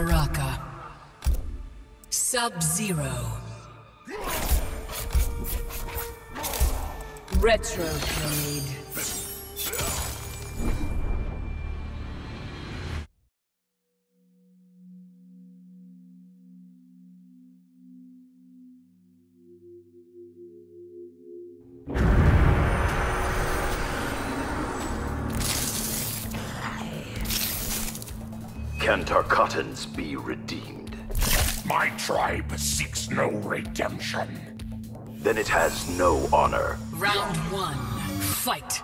Baraka. SubZero. Retrograde. Can Tarkatans be redeemed? My tribe seeks no redemption. Then it has no honor. Round 1. Fight.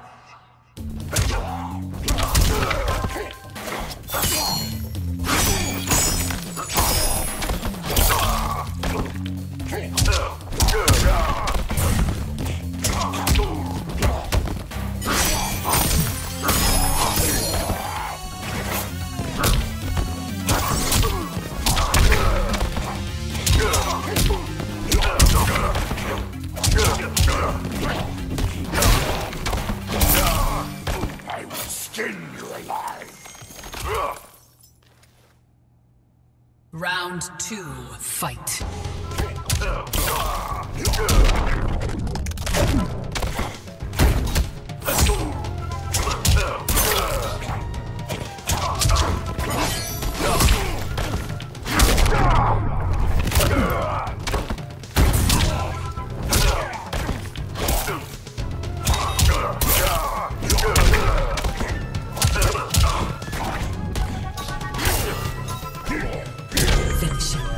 I will skin you alive. Round 2. Fight. Finish him.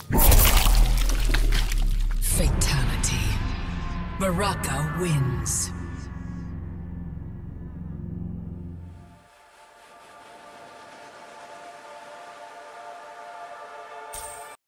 Fatality. Baraka wins.